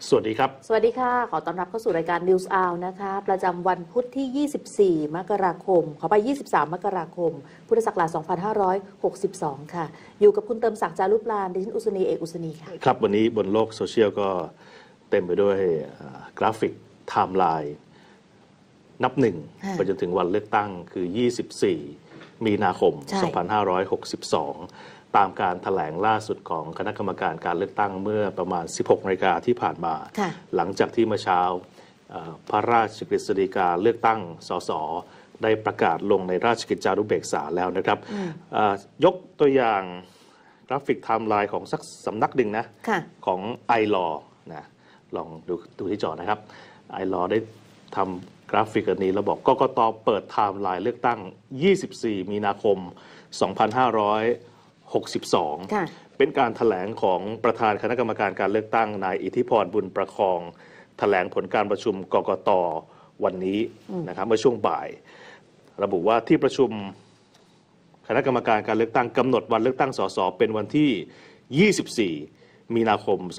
สวัสดีครับสวัสดีค่ะขอต้อนรับเข้าสู่รายการ News Hour นะคะประจำวันพุธที่ 24 มกราคมขอไป 23 มกราคม พุทธศักราช 2562 ค่ะอยู่กับคุณเติมศักดิ์จารุปลานดิฉันอุศนีเอกอุศนีค่ะครับวันนี้บนโลกโซเชียลก็เต็มไปด้วยกราฟิกไทม์ไลน์นับหนึ่งไปจนถึงวันเลือกตั้งคือ 24 มีนาคม 2562 ตามการแถลงล่าสุดของคณะกรรมการการเลือกตั้งเมื่อประมาณ 16 นาฬิกาที่ผ่านมาหลังจากที่เมื่อเช้าพระราชกฤษฎีกาเลือกตั้งสสได้ประกาศลงในราชกิจจานุเบกษาแล้วนะครับยกตัวอย่างกราฟิกไทม์ไลน์ของสักสำนักหนึ่งนะของไอลอนะลองดูที่จอนะครับไอลอได้ทำกราฟิกอันนี้แล้วบอกกกต.เปิดไทม์ไลน์เลือกตั้ง 24 มีนาคม 2562 เป็นการแถลงของประธานคณะกรรมการการเลือกตั้งนายอิทธิพรบุญประคองแถลงผลการประชุมกกต.วันนี้นะครับเมื่อช่วงบ่ายระบุว่าที่ประชุมคณะกรรมการการเลือกตั้งกำหนดวันเลือกตั้งสสเป็นวันที่ 24 มีนาคม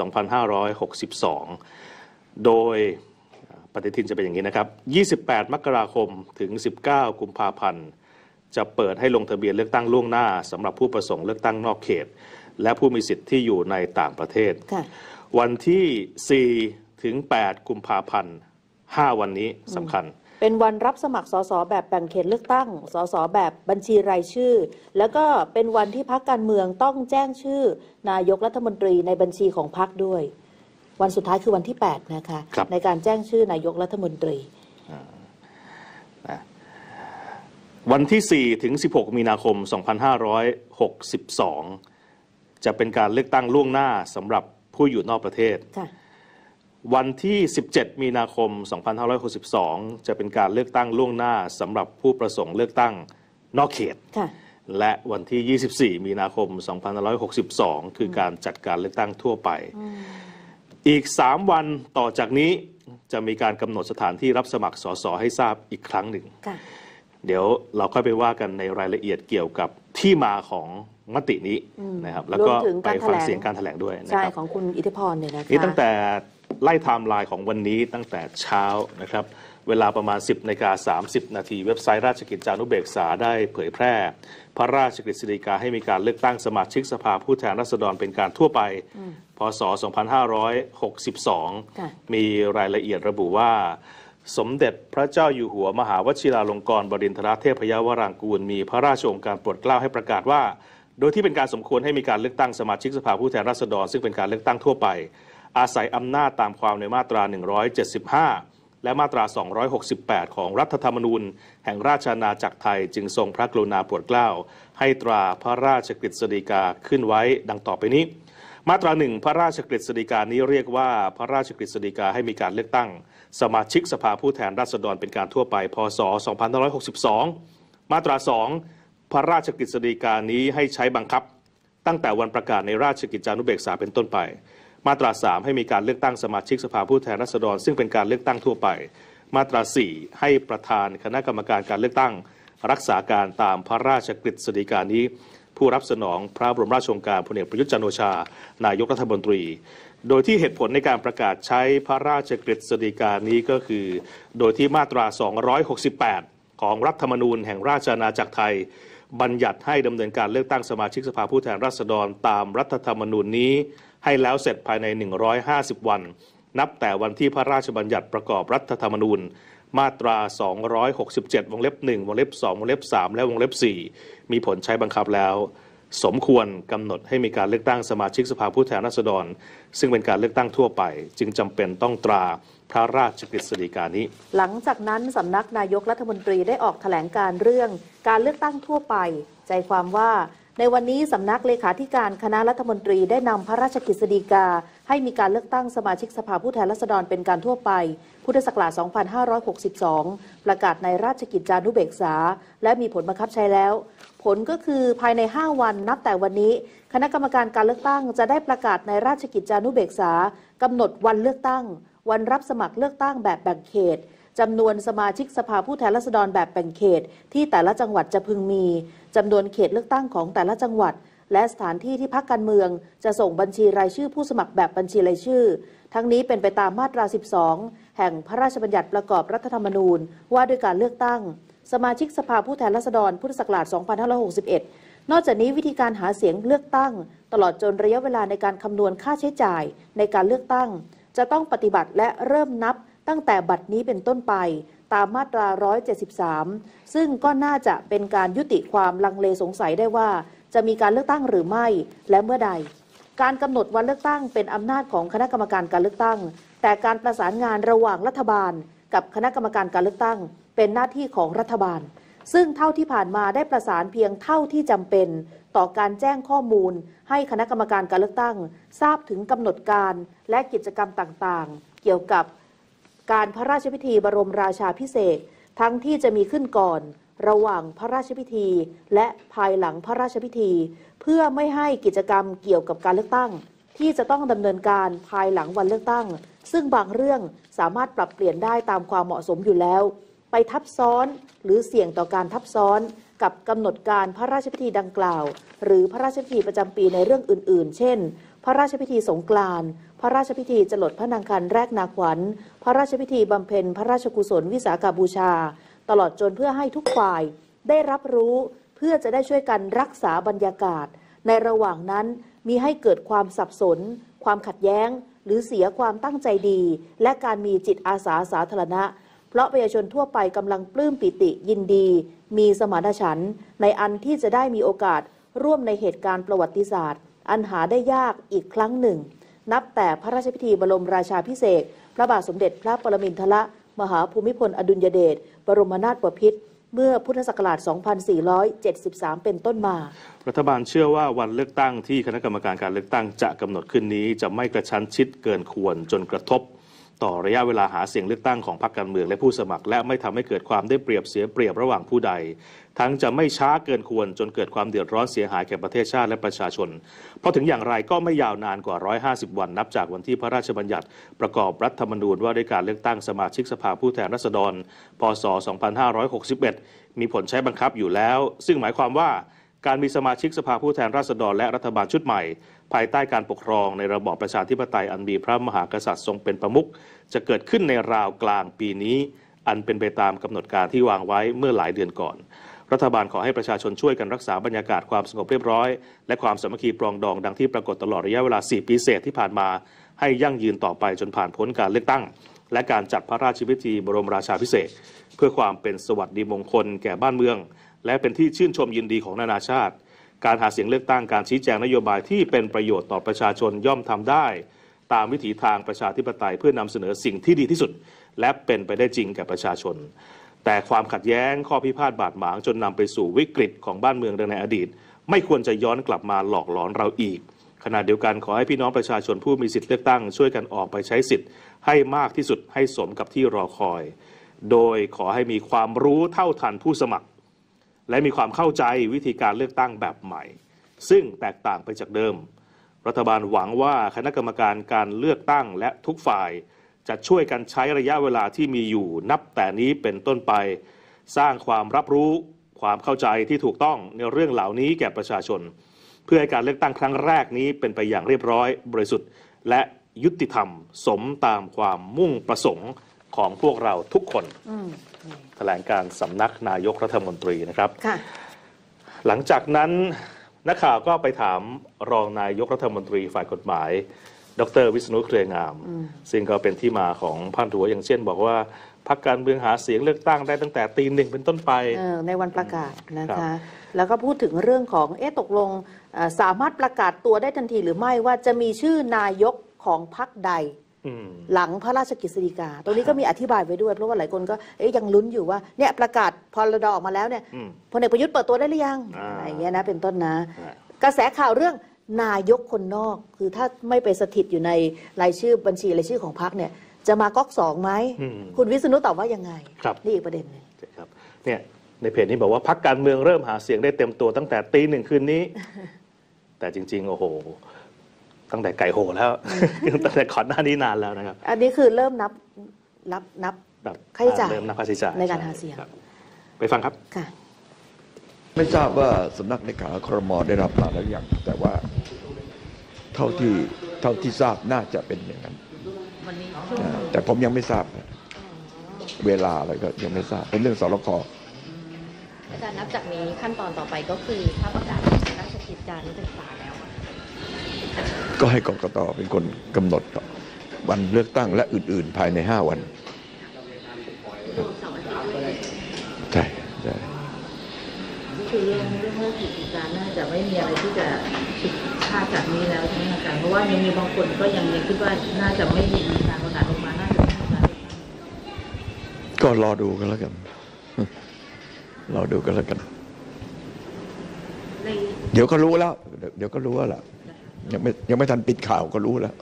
2562 โดยปฏิทินจะเป็นอย่างนี้นะครับ 28 มกราคมถึง 19 กุมภาพันธ์จะเปิดให้ลงทะเบียนเลือกตั้งล่วงหน้าสำหรับผู้ประสงค์เลือกตั้งนอกเขตและผู้มีสิทธิ์ที่อยู่ในต่างประเทศวันที่ 4 ถึง 8 กุมภาพันธ์ 5 วันนี้สำคัญเป็นวันรับสมัครสสแบบแบ่งเขตเลือกตั้งสสแบบบัญชีรายชื่อแล้วก็เป็นวันที่พรรคการเมืองต้องแจ้งชื่อนายกรัฐมนตรีในบัญชีของพรรคด้วยวันสุดท้ายคือวันที่ 8 นะคะในการแจ้งชื่อนายกรัฐมนตรีวันที่ 4 ถึง 16 มีนาคม 2562 จะเป็นการเลือกตั้งล่วงหน้าสำหรับผู้อยู่นอกประเทศวันที่ 17 มีนาคม 2562 จะเป็นการเลือกตั้งล่วงหน้าสำหรับผู้ประสงค์เลือกตั้งนอกเขตและวันที่ 24 มีนาคม 2562 คือการจัดการเลือกตั้งทั่วไปอีก 3 วันต่อจากนี้จะมีการกำหนดสถานที่รับสมัครสสให้ทราบอีกครั้งหนึ่งเดี๋ยวเราค่อยไปว่ากันในรายละเอียดเกี่ยวกับที่มาของมตินี้นะครับแล้วก็ไปฟังเสียงการแถลงด้วยนะครับใช่ของคุณอิทธิพรเนี่ยนะคะนี่ตั้งแต่ไล่ไทม์ไลน์ของวันนี้ตั้งแต่เช้านะครับเวลาประมาณ 10:30 น.เว็บไซต์ราชกิจจานุเบกษาได้เผยแพร่พระราชกฤษฎีกาให้มีการเลือกตั้งสมาชิกสภาผู้แทนราษฎรเป็นการทั่วไปพ.ศ. 2562 มีรายละเอียดระบุว่าสมเด็จพระเจ้าอยู่หัวมหาวชิราลงกรณ์บดินทรเทพยวรางกูลมีพระราชโองการโปรดเกล้าให้ประกาศว่าโดยที่เป็นการสมควรให้มีการเลือกตั้งสมาชิกสภาผู้แทนราษฎรซึ่งเป็นการเลือกตั้งทั่วไปอาศัยอำนาจตามความในมาตรา 175 และมาตรา 268 ของรัฐธรรมนูญแห่งราชอาณาจักรไทยจึงทรงพระกรุณาโปรดเกล้าให้ตราพระราชกฤษฎีกาขึ้นไว้ดังต่อไปนี้มาตรา 1 พระราชกฤษฎีกานี้เรียกว่าพระราชกฤษฎีกาให้มีการเลือกตั้งสมาชิกสภาผู้แทนราษฎรเป็นการทั่วไปพ.ศ. 2562 มาตรา 2 พระราชกฤษฎีกานี้ให้ใช้บังคับตั้งแต่วันประกาศในราชกิจจานุเบกษาเป็นต้นไปมาตรา 3 ให้มีการเลือกตั้งสมาชิกสภาผู้แทนราษฎรซึ่งเป็นการเลือกตั้งทั่วไปมาตรา 4 ให้ประธานคณะกรรมการการเลือกตั้งรักษาการตามพระราชกฤษฎีกานี้ผู้รับสนองพระบรมราชโองการพลเอกประยุทธ์จันทร์โอชานายกรัฐมนตรีโดยที่เหตุผลในการประกาศใช้พระราชกฤษฎีกานี้ก็คือโดยที่มาตรา 268 ของรัฐธรรมนูญแห่งราชอาณาจักรไทยบัญญัติให้ดำเนินการเลือกตั้งสมาชิกสภาผู้แทนราษฎรตามรัฐธรรมนูญนี้ให้แล้วเสร็จภายใน150 วันนับแต่วันที่พระราชบัญญัติประกอบรัฐธรรมนูญมาตรา 267 วงเล็บ 1 วงเล็บ 2 วงเล็บ 3 และวงเล็บ 4 มีผลใช้บังคับแล้วสมควรกำหนดให้มีการเลือกตั้งสมาชิกสภาผู้แทนราษฎรซึ่งเป็นการเลือกตั้งทั่วไปจึงจำเป็นต้องตราพระราชกฤษฎีกานี้หลังจากนั้นสำนักนายกรัฐมนตรีได้ออกแถลงการเรื่องการเลือกตั้งทั่วไปใจความว่าในวันนี้สำนักเลขาธิการคณะรัฐมนตรีได้นำพระราชกฤษฎีกาให้มีการเลือกตั้งสมาชิกสภาผู้แทนราษฎรเป็นการทั่วไปพุทธศักราช 2562 ประกาศในราชกิจจานุเบกษาและมีผลบังคับใช้แล้วผลก็คือภายใน5 วันนับแต่วันนี้คณะกรรมการการเลือกตั้งจะได้ประกาศในราชกิจจานุเบกษากำหนดวันเลือกตั้งวันรับสมัครเลือกตั้งแบบแบ่งเขตจำนวนสมาชิกสภาผู้แทนราษฎรแบบแบ่งเขตที่แต่ละจังหวัดจะพึงมีจำนวนเขตเลือกตั้งของแต่ละจังหวัดและสถานที่ที่พรรคการเมืองจะส่งบัญชีรายชื่อผู้สมัครแบบบัญชีรายชื่อทั้งนี้เป็นไปตามมาตรา 12 แห่งพระราชบัญญัติประกอบรัฐธรรมนูญว่าด้วยการเลือกตั้งสมาชิกสภาผู้แทนราษฎรพุทธศักราช 2561 นอกจากนี้วิธีการหาเสียงเลือกตั้งตลอดจนระยะเวลาในการคำนวณค่าใช้จ่ายในการเลือกตั้งจะต้องปฏิบัติและเริ่มนับตั้งแต่บัดนี้เป็นต้นไปตามมาตรา 173 ซึ่งก็น่าจะเป็นการยุติความลังเลสงสัยได้ว่าจะมีการเลือกตั้งหรือไม่และเมื่อใดการกำหนดวันเลือกตั้งเป็นอำนาจของคณะกรรมการการเลือกตั้งแต่การประสานงานระหว่างรัฐบาลกับคณะกรรมการการเลือกตั้งเป็นหน้าที่ของรัฐบาลซึ่งเท่าที่ผ่านมาได้ประสานเพียงเท่าที่จำเป็นต่อการแจ้งข้อมูลให้คณะกรรมการการเลือกตั้งทราบถึงกำหนดการและกิจกรรมต่างๆเกี่ยวกับการพระราชพิธีบรมราชาภิเษกทั้งที่จะมีขึ้นก่อนระหว่างพระราชพิธีและภายหลังพระราชพิธีเพื่อไม่ให้กิจกรรมเกี่ยวกับการเลือกตั้งที่จะต้องดำเนินการภายหลังวันเลือกตั้งซึ่งบางเรื่องสามารถปรับเปลี่ยนได้ตามความเหมาะสมอยู่แล้วไปทับซ้อนหรือเสี่ยงต่อการทับซ้อนกับกำหนดการพระราชพิธีดังกล่าวหรือพระราชพิธีประจำปีในเรื่องอื่นๆเช่นพระราชพิธีสงกรานต์พระราชพิธีจรดพระนางคันแรกนาขวัญพระราชพิธีบำเพ็ญพระราชกุศลวิสาขบูชาตลอดจนเพื่อให้ทุกฝ่ายได้รับรู้เพื่อจะได้ช่วยกันรักษาบรรยากาศในระหว่างนั้นมิให้เกิดความสับสนความขัดแย้งหรือเสียความตั้งใจดีและการมีจิตอาสาสาธารณะเพราะประชาชนทั่วไปกำลังปลื้มปิติยินดีมีสมานฉันท์ในอันที่จะได้มีโอกาสร่วมในเหตุการณ์ประวัติศาสตร์อันหาได้ยากอีกครั้งหนึ่งนับแต่พระราชพิธีบรมราชาภิเษกพระบาทสมเด็จพระปรมินทรมหาภูมิพลอดุลยเดชบรมนาถบพิตรเมื่อพุทธศักราช 2473 เป็นต้นมารัฐบาลเชื่อว่าวันเลือกตั้งที่คณะกรรมการการเลือกตั้งจะกำหนดขึ้นนี้จะไม่กระชั้นชิดเกินควรจนกระทบต่อระยะเวลาหาเสียงเลือกตั้งของพรรคการเมืองและผู้สมัครและไม่ทำให้เกิดความได้เปรียบเสียเปรียบระหว่างผู้ใดทั้งจะไม่ช้าเกินควรจนเกิดความเดือดร้อนเสียหายแก่ประเทศชาติและประชาชนเพราะถึงอย่างไรก็ไม่ยาวนานกว่า150วันนับจากวันที่พระราชบัญญัติประกอบรัฐธรรมนูญว่าด้วยการเลือกตั้งสมาชิกสภาผู้แทนราษฎรพ.ศ. 2561มีผลใช้บังคับอยู่แล้วซึ่งหมายความว่าการมีสมาชิกสภาผู้แทนราษฎรและรัฐบาลชุดใหม่ภายใต้การปกครองในระบอบประชาธิปไตยอันมีพระมหากษัตริย์ทรงเป็นประมุขจะเกิดขึ้นในราวกลางปีนี้อันเป็นไปตามกำหนดการที่วางไว้เมื่อหลายเดือนก่อนรัฐบาลขอให้ประชาชนช่วยกันรักษาบรรยากาศความสงบเรียบร้อยและความสามัคคีปรองดองดังที่ปรากฏตลอดระยะเวลา4 ปีเศษที่ผ่านมาให้ยั่งยืนต่อไปจนผ่านพ้นการเลือกตั้งและการจัดพระราชพิธีบรมราชาภิเษกเพื่อความเป็นสวัสดิมงคลแก่บ้านเมืองและเป็นที่ชื่นชมยินดีของนานาชาติการหาเสียงเลือกตั้งการชี้แจงนโยบายที่เป็นประโยชน์ต่อประชาชนย่อมทำได้ตามวิถีทางประชาธิปไตยเพื่อนำเสนอสิ่งที่ดีที่สุดและเป็นไปได้จริงแก่ประชาชนแต่ความขัดแย้งข้อพิพาทบาดหมางจนนำไปสู่วิกฤตของบ้านเมืองดังในอดีตไม่ควรจะย้อนกลับมาหลอกหลอนเราอีกขณะเดียวกันขอให้พี่น้องประชาชนผู้มีสิทธิเลือกตั้งช่วยกันออกไปใช้สิทธิ์ให้มากที่สุดให้สมกับที่รอคอยโดยขอให้มีความรู้เท่าทันผู้สมัครและมีความเข้าใจวิธีการเลือกตั้งแบบใหม่ซึ่งแตกต่างไปจากเดิมรัฐบาลหวังว่าคณะกรรมการการเลือกตั้งและทุกฝ่ายจะช่วยกันใช้ระยะเวลาที่มีอยู่นับแต่นี้เป็นต้นไปสร้างความรับรู้ความเข้าใจที่ถูกต้องในเรื่องเหล่านี้แก่ประชาชนเพื่อให้การเลือกตั้งครั้งแรกนี้เป็นไปอย่างเรียบร้อยบริสุทธิ์และยุติธรรมสมตามความมุ่งประสงค์ของพวกเราทุกคนแถลงการสำนักนายกรัฐมนตรีนะครับหลังจากนั้นนักข่าวก็ไปถามรองนายกรัฐมนตรีฝ่ายกฎหมายดร.วิษณุเครืองามซึ่งก็เป็นที่มาของพาดหัวอย่างเช่นบอกว่าพรรคการเมืองหาเสียงเลือกตั้งได้ตั้งแต่ตี 1เป็นต้นไปในวันประกาศนะคะแล้วก็พูดถึงเรื่องของตกลงสามารถประกาศตัวได้ทันทีหรือไม่ว่าจะมีชื่อนายกของพรรคใดหลังพระราชกฤษฎีกาตรงนี้ก็มีอธิบายไว้ด้วยเพราะว่าหลายคนก็ยังลุ้นอยู่ว่าเนี่ยประกาศพรด.ออกมาแล้วเนี่ยพลเอกประยุทธ์เปิดตัวได้หรือยังอะไรอย่างเงี้ยนะเป็นต้นนะกระแสข่าวเรื่องนายกคนนอกคือถ้าไม่ไปสถิตอยู่ในรายชื่อบัญชีรายชื่อของพรรคเนี่ยจะมาก๊อกสองไหมคุณวิษณุตอบว่ายังไงนี่อีกประเด็นนึงครับเนี่ยในเพจนี้บอกว่าพรรคการเมืองเริ่มหาเสียงได้เต็มตัวตั้งแต่ตี 1คืนนี้แต่จริงๆโอ้โหตั้งแต่ไก่โหแล้วตั้งแต่ก่อนหน้านี้นานแล้วนะครับอันนี้คือเริ่มนับค่าใช้จ่ายเริ่มนับค่าใช้จ่ายในการหาเสียงไปฟังครับค่ะไม่ทราบว่าสำนักเลขาครม.ได้รับมาแล้วยังแต่ว่าเท่าที่ทราบน่าจะเป็นอย่างนั้นแต่ผมยังไม่ทราบเวลาอะไรก็ยังไม่ทราบเป็นเรื่องสรค. อาจารย์นับจากนี้ขั้นตอนต่อไปก็คือถ้าประกาศราชกิจจานุเบกษาแล้วก็ให้กกต.เป็นคนกำหนดวันเลือกตั้งและอื่นๆภายใน5 วันใช่ใช่คือเรื่องราชกิจจาน่าจะไม่มีอะไรที่จะผิดพลาดจากนี้แล้วใช่ไหมอาจารย์เพราะว่ายังมีบางคนก็ยังคิดว่าน่าจะไม่มีการประกาศออกมาน่าจะก็รอดูกันแล้วกันรอดูกันแล้วกันเดี๋ยวก็รู้แล้วเดี๋ยวก็รู้แล้วยังไม่ทันปิดข่าวก็รู้แล้ว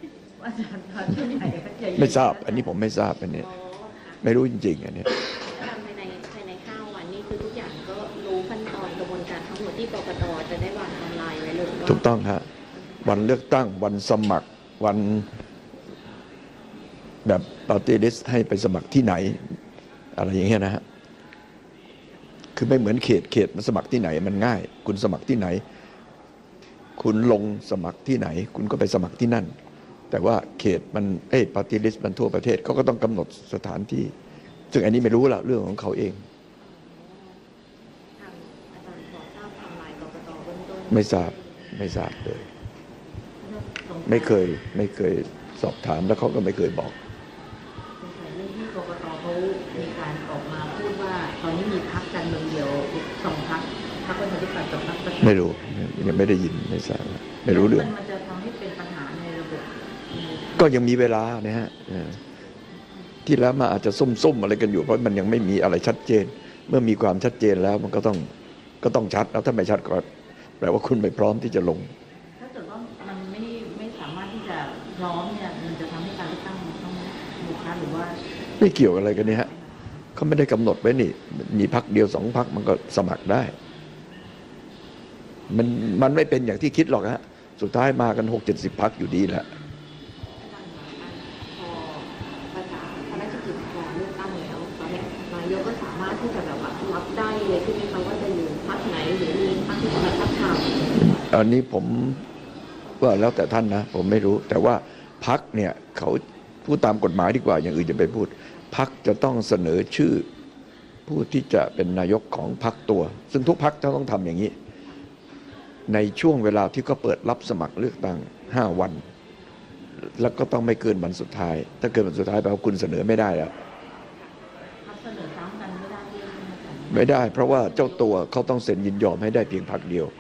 ไม่ทราบอันนี้ผมไม่ทราบอันนี้ไม่รู้จริงๆอันนี้ภายใน5 วันนี้คือทุกอย่างก็รู้ขั้นตอนกระบวนการทั้งหมดที่กกต.จะได้วางไทม์ไลน์ไว้เลยถูกต้องฮะวันเลือกตั้งวันสมัครวันแบบปาร์ตี้ลิสต์ให้ไปสมัครที่ไหนอะไรอย่างเงี้ยนะฮะคือไม่เหมือนเขตมันสมัครที่ไหนมันง่ายคุณสมัครที่ไหนคุณลงสมัครที่ไหนคุณก็ไปสมัครที่นั่นแต่ว่าเขตมันปาร์ตี้ลิสต์มันทั่วประเทศเขาก็ต้องกำหนดสถานที่ซึ่งอันนี้ไม่รู้ละเรื่องของเขาเองไม่ทราบเลยไม่เคยสอบถามแล้วเขาก็ไม่เคยบอกเรื่องที่กกต.เขามีการออกมาพูดว่าตอนนี้มีพรรคการเมืองเดียว2 พรรคประชาธิปัตย์กับพรรคประชาธิปัตย์ไม่รู้ยังไม่ได้ยินไม่ทราบไม่รู้เรื่องมันจะทำให้เป็นปัญหาในระบบก็ยังมีเวลานะฮะที่แล้วมาอาจจะส้มๆอะไรกันอยู่เพราะมันยังไม่มีอะไรชัดเจนเมื่อมีความชัดเจนแล้วมันก็ต้องชัดแล้วถ้าไม่ชัดก็แปลว่าคุณไม่พร้อมที่จะลงถ้าเกิดว่ามันไม่สามารถที่จะพร้อมเนี่ยมันจะทำให้การเลือกตั้งต้องโมฆะหรือว่าไม่เกี่ยวอะไรกันนี่ฮะเขาไม่ได้กำหนดไว้นี่มีพรรคเดียว2 พรรคมันก็สมัครได้มันไม่เป็นอย่างที่คิดหรอกฮะสุดท้ายมากัน60-70 พรรคอยู่ดีแหละนายกก็สามารถที่จะแบบว่ารับได้เลยที่มีคำว่าจะอยู่พรรคไหนหรือมีพรรคที่จะมาทับทามอันนี้ผมว่าแล้วแต่ท่านนะผมไม่รู้แต่ว่าพรรคเนี่ยเขาพูดตามกฎหมายดีกว่าอย่างอื่นจะไปพูดพรรคจะต้องเสนอชื่อผู้ที่จะเป็นนายกของพรรคตัวซึ่งทุกพรรคจะต้องทำอย่างนี้ในช่วงเวลาที่เขาเปิดรับสมัครเลือกตั้ง5 วันแล้วก็ต้องไม่เกินวันสุดท้ายถ้าเกินวันสุดท้ายแปลว่าคุณเสนอไม่ได้แล้วไม่ได้เพราะว่าเจ้าตัวเขาต้องเซ็นยินยอมให้ได้เพียงพรรคเดียว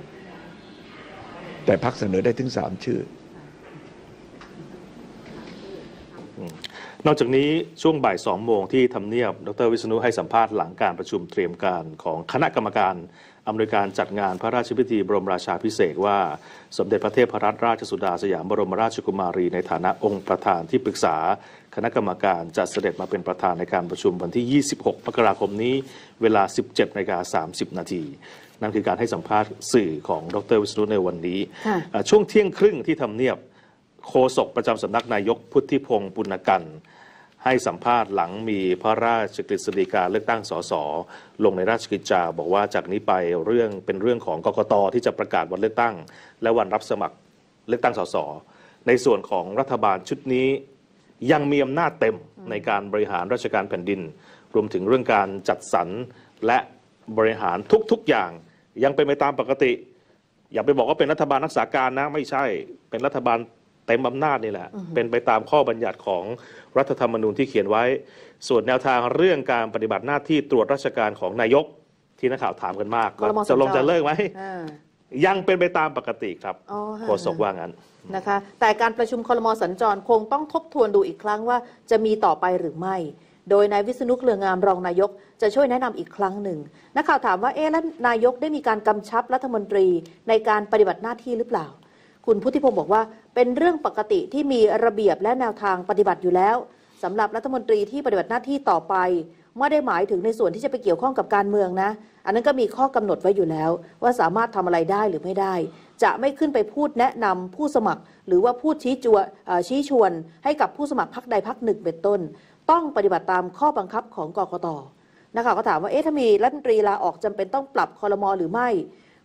แต่พรรคเสนอได้ถึง3 ชื่อนอกจากนี้ช่วงบ่าย2 โมงที่ทำเนียบดร.วิษณุให้สัมภาษณ์หลังการประชุมเตรียมการของคณะกรรมการอำนวยการจัดงานพระราชพิธีบรมราชาภิเษกว่าสมเด็จพระเทพรัตนราชสุดาสยามบรมราชกุมารีในฐานะองค์ประธานที่ปรึกษาคณะกรรมการจะเสด็จมาเป็นประธานในการประชุมวันที่26 มกราคมนี้เวลา 17:30 น.นั่นคือการให้สัมภาษณ์สื่อของดร.วิษณุในวันนี้ช่วงเที่ยงครึ่งที่ทำเนียบโฆษกประจำสำนักนายกพุทธิพงศ์ปุณกันให้สัมภาษณ์หลังมีพระราชกฤษฎีกาเลือกตั้งสสลงในราชกิจจาบอกว่าจากนี้ไปเป็นเรื่องของกกต.ที่จะประกาศวันเลือกตั้งและวันรับสมัครเลือกตั้งสสในส่วนของรัฐบาลชุดนี้ยังมีอำนาจเต็มในการบริหารราชการแผ่นดินรวมถึงเรื่องการจัดสรรและบริหารทุกๆอย่างยังเป็นไปตามปกติอย่าไปบอกว่าเป็นรัฐบาลรักษาการนะไม่ใช่เป็นรัฐบาลเต็มอำนาจนี่แหละเป็นไปตามข้อบัญญัติของรัฐธรรมนูญที่เขียนไว้ส่วนแนวทางเรื่องการปฏิบัติหน้าที่ตรวจราชการของนายกที่นักข่าวถามกันมากจะลงจะเลิกไหมยังเป็นไปตามปกติครับโฆษกว่างั้นนะคะแต่การประชุมครม.สัญจรคงต้องทบทวนดูอีกครั้งว่าจะมีต่อไปหรือไม่โดยนายวิษณุ เครืองามรองนายกจะช่วยแนะนำอีกครั้งหนึ่งนักข่าวถามว่าแล้วนายกได้มีการกำชับรัฐมนตรีในการปฏิบัติหน้าที่หรือเปล่าคุณพุทธิพงศ์บอกว่าเป็นเรื่องปกติที่มีระเบียบและแนวทางปฏิบัติอยู่แล้วสำหรับรัฐมนตรีที่ปฏิบัติหน้าที่ต่อไปไม่ได้หมายถึงในส่วนที่จะไปเกี่ยวข้องกับการเมืองนะอันนั้นก็มีข้อกำหนดไว้อยู่แล้วว่าสามารถทำอะไรได้หรือไม่ได้จะไม่ขึ้นไปพูดแนะนำผู้สมัครหรือว่าพูดชี้ชวนให้กับผู้สมัครพรรคใดพรรคหนึ่งเป็นต้นต้องปฏิบัติตามข้อบังคับของกกต.นักข่าวก็ถามว่าถ้ามีรัฐมนตรีลาออกจำเป็นต้องปรับครม.หรือไม่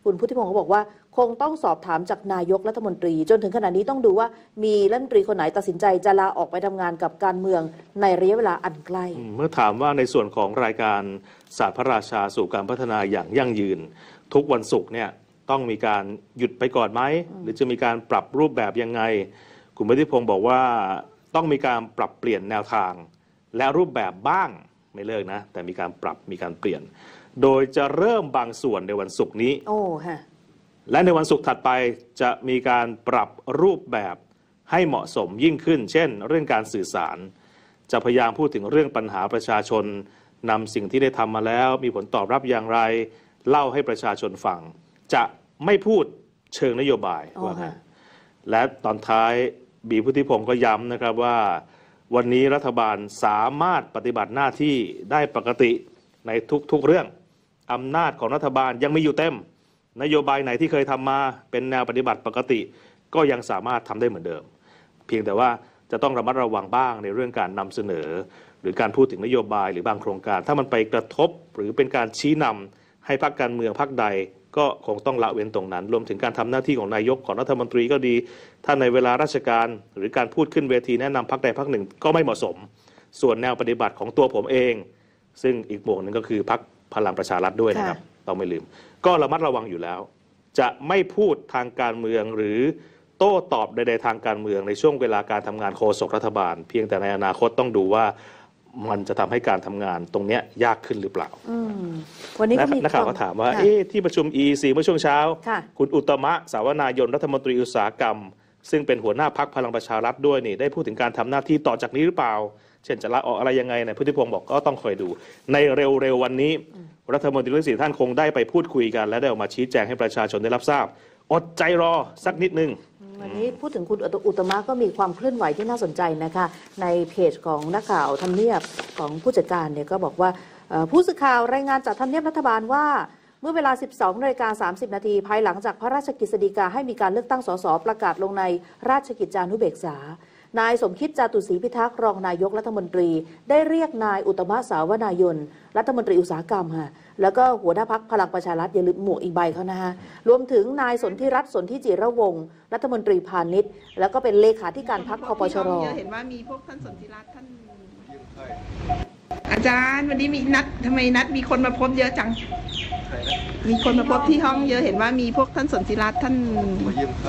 คุณพุทธิพงศ์ก็บอกว่าคงต้องสอบถามจากนายกรัฐมนตรีจนถึงขณะนี้ต้องดูว่ามีรัฐมนตรีคนไหนตัดสินใจจะลาออกไปทำงานกับการเมืองในระยะเวลาอันใกล้เมื่อถามว่าในส่วนของรายการศาสตร์พระราชาสู่การพัฒนาอย่างยั่งยืนทุกวันศุกร์เนี่ยต้องมีการหยุดไปก่อนไหมหรือจะมีการปรับรูปแบบยังไงคุณพุทธิพงศ์บอกว่าต้องมีการปรับเปลี่ยนแนวทางและรูปแบบบ้างไม่เลิกนะแต่มีการปรับมีการเปลี่ยนโดยจะเริ่มบางส่วนในวันศุกร์นี้และในวันศุกร์ถัดไปจะมีการปรับรูปแบบให้เหมาะสมยิ่งขึ้นเช่นเรื่องการสื่อสารจะพยายามพูดถึงเรื่องปัญหาประชาชนนำสิ่งที่ได้ทำมาแล้วมีผลตอบรับอย่างไรเล่าให้ประชาชนฟังจะไม่พูดเชิงนโยบายว่าและตอนท้ายบีพุทธิพงศ์ก็ย้ำนะครับว่าวันนี้รัฐบาลสามารถปฏิบัติหน้าที่ได้ปกติในทุกๆเรื่องอำนาจของรัฐบาลยังมีอยู่เต็มนโยบายไหนที่เคยทำมาเป็นแนวปฏิบัติปกติก็ยังสามารถทำได้เหมือนเดิมเพียงแต่ว่าจะต้องระมัดระวังบ้างในเรื่องการนำเสนอหรือการพูดถึงนโยบายหรือบางโครงการถ้ามันไปกระทบหรือเป็นการชี้นำให้พรรคการเมืองพรรคใดก็คงต้องละเว้นตรงนั้นรวมถึงการทำหน้าที่ของนายกของรัฐมนตรีก็ดีถ้าในเวลาราชการหรือการพูดขึ้นเวทีแนะนำพรรคใดพรรคหนึ่งก็ไม่เหมาะสมส่วนแนวปฏิบัติของตัวผมเองซึ่งอีกหมวกหนึ่งก็คือพรรคพลังประชารัฐด้วยนะครับต้องไม่ลืมก็ระมัดระวังอยู่แล้วจะไม่พูดทางการเมืองหรือโต้ตอบใดๆทางการเมืองในช่วงเวลาการทำงานโฆษกรัฐบาลเพียงแต่ในอนาคตต้องดูว่ามันจะทำให้การทำงานตรงนี้ยากขึ้นหรือเปล่าวันนี้ก็มีนักข่าวก็ถามว่าที่ประชุม EC เมื่อช่วงเช้าคุณอุตตมะสาวนายนรัฐมนตรีอุตสาหกรรมซึ่งเป็นหัวหน้าพรรคพลังประชารัฐด้วยนี่ได้พูดถึงการทำหน้าที่ต่อจากนี้หรือเปล่าเช่นจะลาออกอะไรยังไงพุทธิพงศ์บอกก็ต้องคอยดูในเร็วๆวันนี้รัฐมนตรีทั้ง4ท่านคงได้ไปพูดคุยกันและได้ออกมาชี้แจงให้ประชาชนได้รับทราบอดใจรอสักนิดนึงวันนี้พูดถึงคุณอุตตมะก็มีความเคลื่อนไหวที่น่าสนใจนะคะในเพจของนักข่าวทำเนียบของผู้จัดการเนี่ยก็บอกว่าผู้สื่อข่าวรายงานจากทำเนียบรัฐบาลว่าเมื่อเวลา 12:30 น.ภายหลังจากพระราชกฤษฎีกาให้มีการเลือกตั้งสสประกาศลงในราชกิจจานุเบกษานายสมคิดจาตุศรีพิทักษ์รองนายกรัฐมนตรีได้เรียกนายอุตตมะสาวนายนรัฐมนตรีอุตสาหกรรมค่ะแล้วก็หัวหน้าพรรคพลังประชารัฐอย่าลืมหมวกอีกใบเขานะฮะรวมถึงนายสนธิรัตน์สนธิจิระวงศ์รัฐมนตรีพาณิชย์แล้วก็เป็นเลขาธิการพรรคคปชร. เห็นว่ามีพวกท่านสนธิรัตน์ท่านอาจารย์วันนี้มีนัดทำไมนัดมีคนมาพบเยอะจังมีคนมาพบที่ห้องเยอะเห็นว่ามีพวกท่านสนธิรัตน์ท่านมาเยี่ยมใคร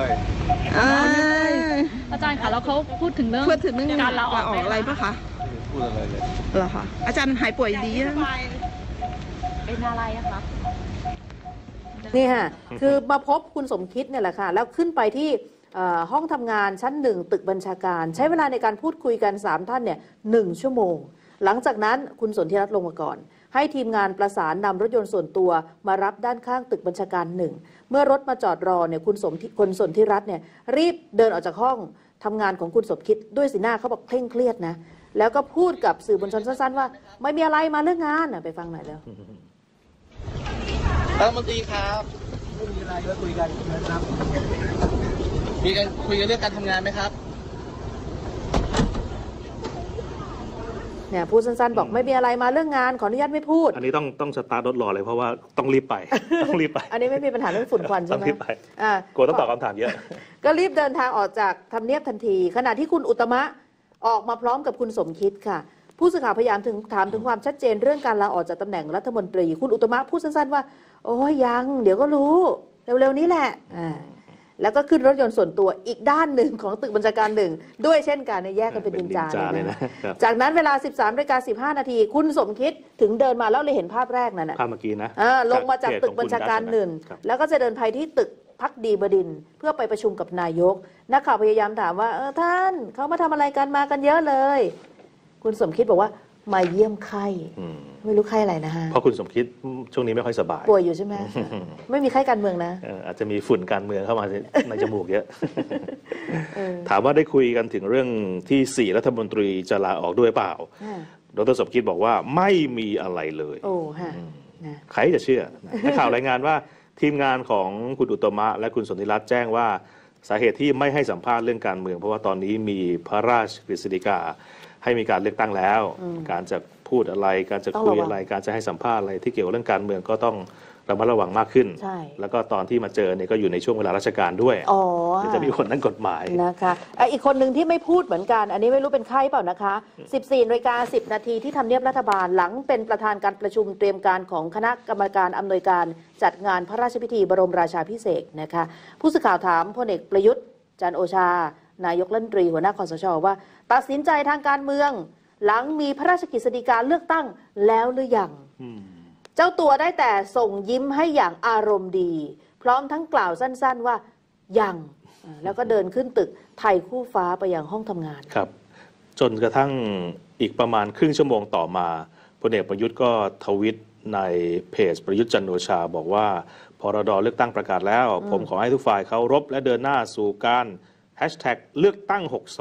อาจารย์ค่ะแล้วเขาพูดถึงเรื่องการลาออกอะไรปะคะพูดอะไรเลยเหรอคะอาจารย์หายป่วยดีเป็นอะไรอะคะนี่ค่ะคือมาพบคุณสมคิดเนี่ยแหละค่ะแล้วขึ้นไปที่ห้องทำงานชั้น1ตึกบัญชาการใช้เวลาในการพูดคุยกัน3ท่านเนี่ย1 ชั่วโมงหลังจากนั้นคุณสนธิรัตน์ลงมาก่อนให้ทีมงานประสานนำรถยนต์ส่วนตัวมารับด้านข้างตึกบัญชาการ1เมื่อรถมาจอดรอเนี่ยคุณสนธิรัตน์เนี่ยรีบเดินออกจากห้องทำงานของคุณสมคิดด้วยสีหน้าเขาบอกเคร่งเครียดนะแล้วก็พูดกับสื่อมวลชนสั้นๆว่าไม่มีอะไรมาเรื่องงานไปฟังหน่อยแล้วรัฐมนตรีครับไม่มีอะไรก็คุยกันนะครับคุยกันเรื่องการทำงานไหมครับเนี่ยพูดสั้นๆบอกไม่มีอะไรมาเรื่องงานขออนุญาตไม่พูดอันนี้ต้องสตาร์ทรถรอเลยเพราะว่าต้องรีบไปอันนี้ไม่มีปัญหาเรื่องฝุ่นควันใช่ไหมต้องรีบไปกลัวต้องตอบคำถามเยอะก็รีบเดินทางออกจากทำเนียบทันทีขณะที่คุณอุตตมะออกมาพร้อมกับคุณสมคิดค่ะผู้สื่อข่าวพยายามถามถึงความชัดเจนเรื่องการลาออกจากตำแหน่งรัฐมนตรีคุณอุตตมะพูดสั้นๆว่าโอ้ยยังเดี๋ยวก็รู้เร็วๆนี้แหละแล้วก็ขึ้นรถยนต์ส่วนตัวอีกด้านหนึ่งของตึกบัญชาการ1ด้วยเช่นกันแยกกันเป็นดินจาเลยนะจากนั้นเวลา 13:15 น.คุณสมคิดถึงเดินมาแล้วเลยเห็นภาพแรกนั่นนะภาพเมื่อกี้นะลงมาจากตึกบัญชาการ1แล้วก็จะเดินไปที่ตึกภักดีบดินทร์เพื่อไปประชุมกับนายกนักข่าวพยายามถามว่าท่านเขามาทำอะไรกันมากันเยอะเลยคุณสมคิดบอกว่ามาเยี่ยมไข้ไม่รู้ไข้อะไรนะฮะเพราะคุณสมคิดช่วงนี้ไม่ค่อยสบายป่วยอยู่ใช่ไหมไม่มีไข้การเมืองนะอาจจะมีฝุ่นการเมืองเข้ามาในจมูกเยอะถามว่าได้คุยกันถึงเรื่องที่4รัฐมนตรีจะลาออกด้วยเปล่าดร.สมคิดบอกว่าไม่มีอะไรเลยโอ้ฮะใครจะเชื่อนักข่าวรายงานว่าทีมงานของคุณอุตตมะและคุณสนธิรัตน์แจ้งว่าสาเหตุที่ไม่ให้สัมภาษณ์เรื่องการเมืองเพราะว่าตอนนี้มีพระราชกฤษฎีกาให้มีการเลือกตั้งแล้วการจะพูดอะไรการจะคุยอะไรการจะให้สัมภาษณ์อะไรที่เกี่ยวกับเรื่องการเมืองก็ต้องระมัดระวังมากขึ้นใช่แล้วก็ตอนที่มาเจอเนี่ยก็อยู่ในช่วงเวลาราชการด้วยอ๋อจะมีคนนั่งกฎหมายนะคะอีกคนหนึ่งที่ไม่พูดเหมือนกัน อันนี้ไม่รู้เป็นใครเปล่านะคะ 14:10 นาทีที่ทำเนียบรัฐบาลหลังเป็นประธานการประชุมเตรียมการของคณะกรรมการอำนวยการจัดงานพระราชพิธีบรมราชาภิเษกนะคะผู้สื่อข่าวถามพลเอกประยุทธ์จันทร์โอชานายกรัฐมนตรีหัวหน้าคสช.ว่าตัดสินใจทางการเมืองหลังมีพระราชกฤษฎีกาเลือกตั้งแล้วหรือยังเจ้าตัวได้แต่ส่งยิ้มให้อย่างอารมณ์ดีพร้อมทั้งกล่าวสั้นๆว่ายังแล้วก็เดินขึ้นตึกไทยคู่ฟ้าไปยังห้องทำงานครับจนกระทั่งอีกประมาณครึ่งชั่วโมงต่อมาพลเอกประยุทธ์ก็ทวิตในเพจประยุทธ์จันทร์โอชาบอกว่าพรด.เลือกตั้งประกาศแล้วผมขอให้ทุกฝ่ายเคารพและเดินหน้าสู่การ#เลือกตั้ง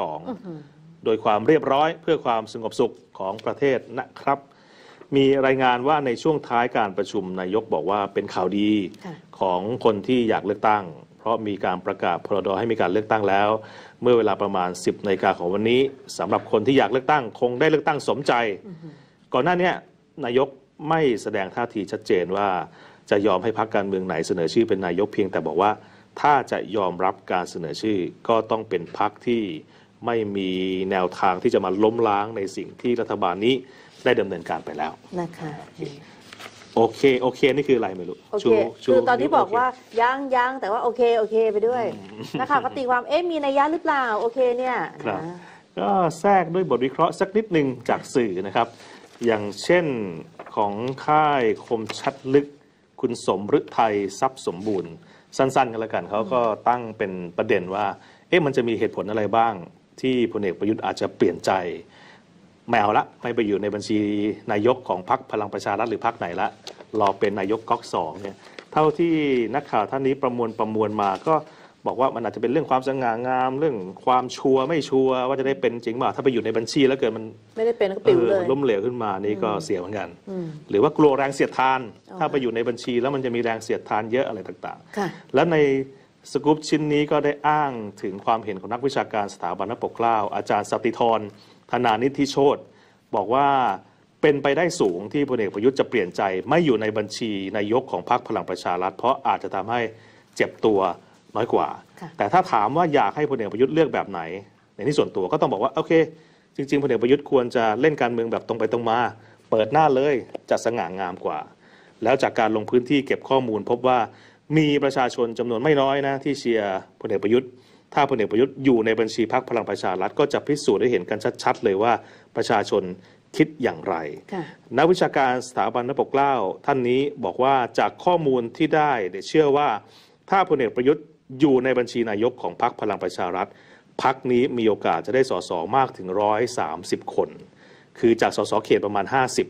62โดยความเรียบร้อยเพื่อความสงบสุขของประเทศนะครับมีรายงานว่าในช่วงท้ายการประชุมนายกบอกว่าเป็นข่าวดีของคนที่อยากเลือกตั้งเพราะมีการประกาศพรด.ให้มีการเลือกตั้งแล้วเมื่อเวลาประมาณ 10 นาฬิกาของวันนี้สำหรับคนที่อยากเลือกตั้งคงได้เลือกตั้งสมใจก่อนหน้านี้นายกไม่แสดงท่าทีชัดเจนว่าจะยอมให้พรรคการเมืองไหนเสนอชื่อเป็นนายกเพียงแต่บอกว่าถ้าจะยอมรับการเสนอชื่อก็ต้องเป็นพรรคที่ไม่มีแนวทางที่จะมาล้มล้างในสิ่งที่รัฐบาลนี้ได้ดำเนินการไปแล้วนะคะโอเคนี่คืออะไรไม่รู้คือตอนที่บอกว่ายังแต่ว่าโอเคไปด้วยนะคะก็ตีความมีนัยยะหรือเปล่าโอเคเนี่ยครับก็แทรกด้วยบทวิเคราะห์สักนิดนึงจากสื่อนะครับอย่างเช่นของค่ายคมชัดลึกคุณสมฤทัยทรัพย์สมบูรณ์สั้นๆกันแล้วกันเขาก็ตั้งเป็นประเด็นว่ามันจะมีเหตุผลอะไรบ้างที่พลเอกประยุทธ์อาจจะเปลี่ยนใจไม่เอาละไม่ไปอยู่ในบัญชีนายกของพรรคพลังประชารัฐหรือพรรคไหนละรอเป็นนายกก๊อก2เนี่ยเท่าที่นักข่าวท่านนี้ประมวลมาก็บอกว่ามันอาจจะเป็นเรื่องความสง่างามเรื่องความชัวร์ไม่ชัวร์ว่าจะได้เป็นจริงเปล่าถ้าไปอยู่ในบัญชีแล้วเกิดมันไม่ได้เป็นก็ปิวเลยล้มเหลวขึ้นมานี่ก็เสียเหมือนกันหรือว่ากลัวแรงเสียดทานถ้าไปอยู่ในบัญชีแล้วมันจะมีแรงเสียดทานเยอะอะไรต่างๆและในสกู๊ปชิ้นนี้ก็ได้อ้างถึงความเห็นของนักวิชาการสถาบันพระปกเกล้าอาจารย์สัตติธรธนานิธิโชติบอกว่าเป็นไปได้สูงที่พลเอกประยุทธ์จะเปลี่ยนใจไม่อยู่ในบัญชีนายกของพรรคพลังประชารัฐเพราะอาจจะทำให้เจ็บตัวน้อยกว่าแต่ถ้าถามว่าอยากให้พลเอกประยุทธ์เลือกแบบไหนในที่ส่วนตัวก็ต้องบอกว่าโอเคจริงๆพลเอกประยุทธ์ควรจะเล่นการเมืองแบบตรงไปตรงมาเปิดหน้าเลยจะสง่างามกว่าแล้วจากการลงพื้นที่เก็บข้อมูลพบว่ามีประชาชนจำนวนไม่น้อยนะที่เชียร์พลเอกประยุทธ์ถ้าพลเอกประยุทธ์อยู่ในบัญชีพรรคพลังประชารัฐก็จะพิสูจน์ได้เห็นกันชัดๆเลยว่าประชาชนคิดอย่างไรนักวิชาการสถาบันพระปกเกล้าท่านนี้บอกว่าจากข้อมูลที่ได้เชื่อว่าถ้าพลเอกประยุทธ์อยู่ในบัญชีนายกของพรรคพลังประชารัฐพรรคนี้มีโอกาสจะได้สสมากถึง130 คนคือจากสสเขตประมาณ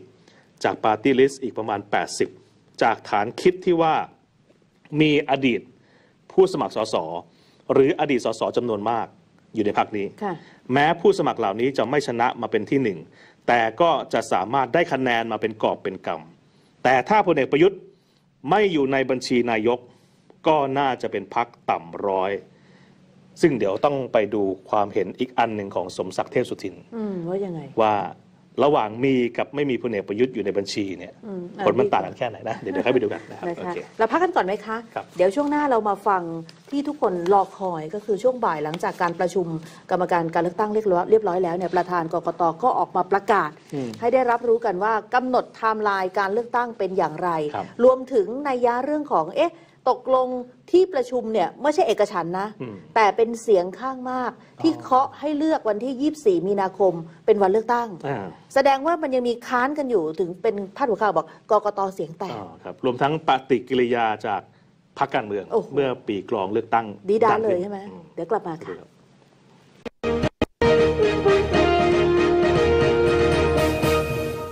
50จากปาร์ตี้ลิสต์อีกประมาณ80จากฐานคิดที่ว่ามีอดีตผู้สมัครสสหรืออดีตสสจำนวนมากอยู่ในพรรคนี้แม้ผู้สมัครเหล่านี้จะไม่ชนะมาเป็นที่1แต่ก็จะสามารถได้คะแนนมาเป็นกอบเป็นกำแต่ถ้าพลเอกประยุทธ์ไม่อยู่ในบัญชีนายกก็น่าจะเป็นพรรคต่ำร้อยซึ่งเดี๋ยวต้องไปดูความเห็นอีกอันหนึ่งของสมศักดิ์เทพสุทินว่ายังไงว่าระหว่างมีกับไม่มีพลเอกประยุทธ์อยู่ในบัญชีเนี่ยผลมันต่างกันแค่ไหนนะเดี๋ยวให้ไปดูกันนะครับเราพักกันก่อนไหมคะเดี๋ยวช่วงหน้าเรามาฟังที่ทุกคนรอคอยก็คือช่วงบ่ายหลังจากการประชุมกรรมการการเลือกตั้งเรียบร้อยแล้วเนี่ยประธานกกต.ก็ออกมาประกาศให้ได้รับรู้กันว่ากำหนดไทม์ไลน์การเลือกตั้งเป็นอย่างไรรวมถึงนัยยะเรื่องของตกลงที่ประชุมเนี่ยไม่ใช่เอกฉันท์นะแต่เป็นเสียงข้างมากที่เคาะให้เลือกวันที่24 มีนาคมเป็นวันเลือกตั้งแสดงว่ามันยังมีค้านกันอยู่ถึงเป็นพาดหัวข่าวบอกกกต.เสียงแตกครับรวมทั้งปฏิกิริยาจากพรรคการเมืองเมื่อปีกลองเลือกตั้งดีด้าเลยใช่ไหมเดี๋ยวกลับมาค่ะ